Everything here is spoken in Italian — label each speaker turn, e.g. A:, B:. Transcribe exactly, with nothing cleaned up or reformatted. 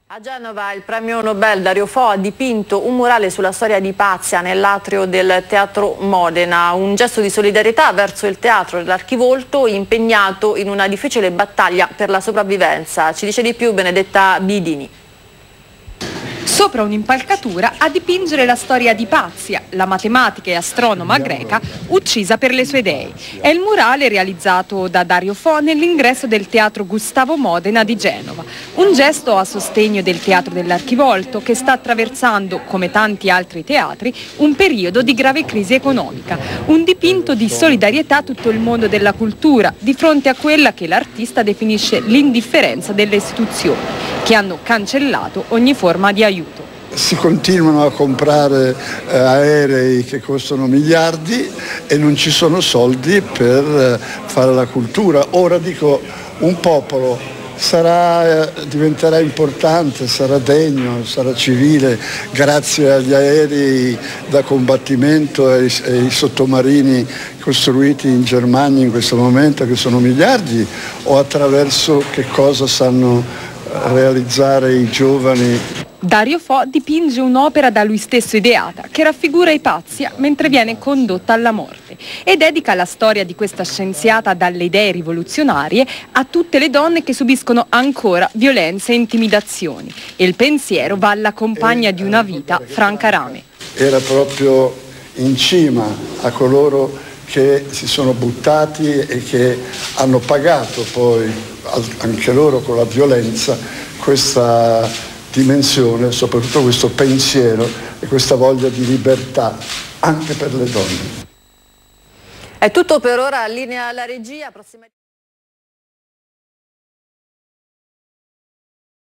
A: A Genova il premio Nobel Dario Fo ha dipinto un murale sulla storia di Ipazia nell'atrio del Teatro Modena, un gesto di solidarietà verso il teatro dell'Archivolto impegnato in una difficile battaglia per la sopravvivenza. Ci dice di più Benedetta Bidini.
B: Sopra un'impalcatura a dipingere la storia di Ipazia, la matematica e astronoma greca uccisa per le sue idee. È il murale realizzato da Dario Fo nell'ingresso del Teatro Gustavo Modena di Genova. Un gesto a sostegno del Teatro dell'Archivolto che sta attraversando, come tanti altri teatri, un periodo di grave crisi economica. Un dipinto di solidarietà a tutto il mondo della cultura di fronte a quella che l'artista definisce l'indifferenza delle istituzioni, che hanno cancellato ogni forma di aiuto.
C: Si continuano a comprare eh, aerei che costano miliardi e non ci sono soldi per eh, fare la cultura. Ora dico, un popolo sarà, eh, diventerà importante, sarà degno, sarà civile grazie agli aerei da combattimento e ai sottomarini costruiti in Germania in questo momento, che sono miliardi, o attraverso che cosa sanno realizzare i giovani.
B: Dario Fo dipinge un'opera da lui stesso ideata che raffigura Ipazia mentre viene condotta alla morte e dedica la storia di questa scienziata dalle idee rivoluzionarie a tutte le donne che subiscono ancora violenze e intimidazioni. E il pensiero va alla compagna di una vita, Franca Rame.
C: Era proprio in cima a coloro che si sono buttati e che hanno pagato poi anche loro con la violenza questa dimensione, soprattutto questo pensiero e questa voglia di libertà anche per le donne.
A: È tutto per ora, linea alla regia. Prossima...